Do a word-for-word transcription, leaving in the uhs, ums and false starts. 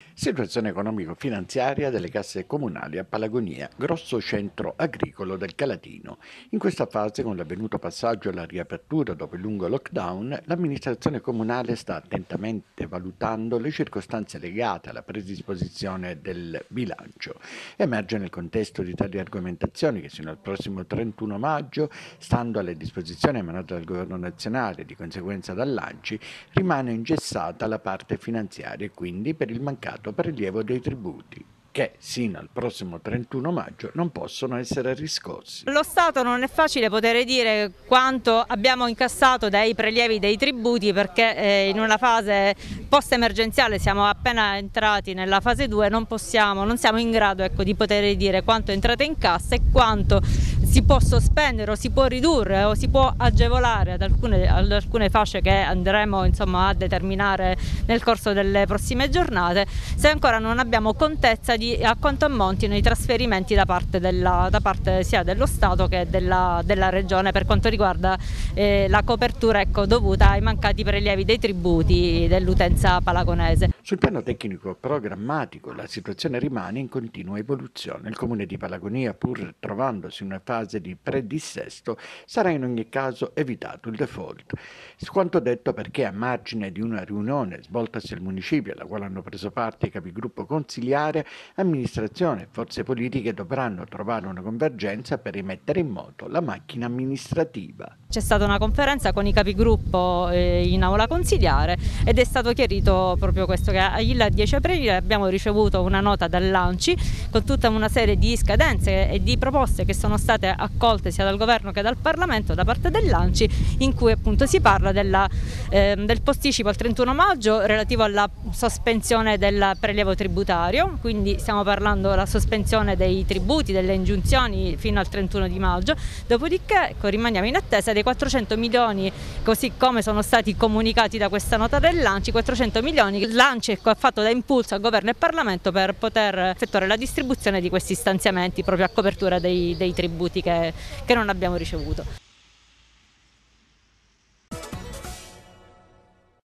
Situazione economico-finanziaria delle casse comunali a Palagonia, grosso centro agricolo del Calatino. In questa fase, con l'avvenuto passaggio alla riapertura dopo il lungo lockdown, l'amministrazione comunale sta attentamente valutando le circostanze legate alla predisposizione del bilancio. Emerge nel contesto di tali argomentazioni che sino al prossimo trentuno maggio, stando alle disposizioni emanate dal Governo nazionale e di conseguenza dall'A N C I, rimane ingessata la parte finanziaria e quindi per il mancato prelievo dei tributi, che sino al prossimo trentuno maggio non possono essere riscossi. Allo Stato non è facile poter dire quanto abbiamo incassato dai prelievi dei tributi, perché eh, in una fase post-emergenziale siamo appena entrati nella fase due, non possiamo, non siamo in grado ecco, di poter dire quanto è entrato in cassa e quanto si può sospendere o si può ridurre o si può agevolare ad alcune, ad alcune fasce che andremo insomma, a determinare nel corso delle prossime giornate, se ancora non abbiamo contezza di a quanto ammontino i trasferimenti da parte, della, da parte sia dello Stato che della, della Regione per quanto riguarda eh, la copertura ecco, dovuta ai mancati prelievi dei tributi dell'utenza palagonese. Sul piano tecnico programmatico la situazione rimane in continua evoluzione. Il comune di Palagonia, pur trovandosi in una fase di predissesto, sarà in ogni caso evitato il default. Quanto detto perché a margine di una riunione svoltasi al municipio, alla quale hanno preso parte i capigruppo consiliare, amministrazione e forze politiche dovranno trovare una convergenza per rimettere in moto la macchina amministrativa. C'è stata una conferenza con i capigruppo in aula consiliare ed è stato chiarito proprio questo, che il dieci aprile abbiamo ricevuto una nota dall'A N C I con tutta una serie di scadenze e di proposte che sono state accolte sia dal governo che dal Parlamento da parte dell'A N C I, in cui appunto si parla della, eh, del posticipo al trentuno maggio relativo alla sospensione del prelievo tributario, quindi stiamo parlando della sospensione dei tributi, delle ingiunzioni fino al trentuno di maggio, dopodiché ecco, rimaniamo in attesa dei quattrocento milioni, così come sono stati comunicati da questa nota dell'A N C I, quattrocento milioni che l'A N C I ha fatto da impulso a governo e Parlamento per poter effettuare la distribuzione di questi stanziamenti proprio a copertura dei, dei tributi che, che non abbiamo ricevuto.